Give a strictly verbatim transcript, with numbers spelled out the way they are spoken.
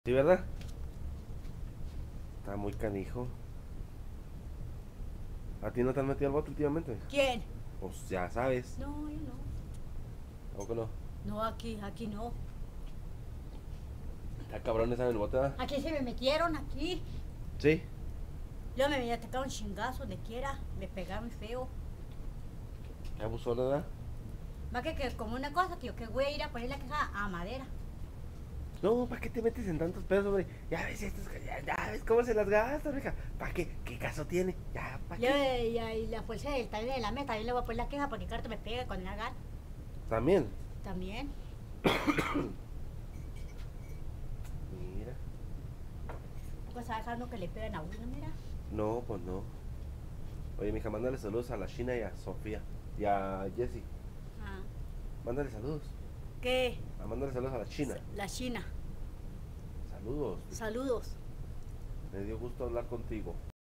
Sí, ¿verdad? Está muy canijo. ¿A ti no te han metido al bote últimamente? ¿Quién? Pues ya sabes. No, yo no. ¿O que no? No, aquí, aquí no. Está cabrón esa en el bote, ¿verdad? Aquí se me metieron, aquí. Sí. Luego me atacaron chingazos donde quiera. Me pegaron feo. Qué abusón, ¿verdad? Va que, que como una cosa que yo que voy a ir a poner la queja a madera. No, ¿para qué te metes en tantos pedos, hombre? Ya ves estos, ya, ya ves cómo se las gastan, hija. ¿Para qué? ¿Qué caso tiene? Ya, ¿para Yo, qué? y, y la fuerza del también de la meta, también le voy a poner la queja porque Carto me pega cuando la gana. También. También. Mira. Poco se va dejando que le peguen a uno, mira. No, pues no. Oye, mija, mándale saludos a la China y a Sofía. Y a Jessie. Ah. Mándale saludos. ¿Qué? Ah, mándale saludos a la China. La China. Saludos. Saludos. Me dio gusto hablar contigo.